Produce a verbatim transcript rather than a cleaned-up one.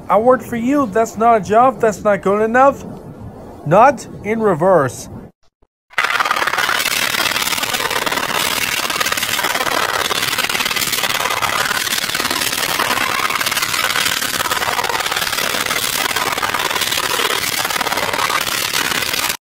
I worked for you. That's not a job. That's not good enough. Not in reverse.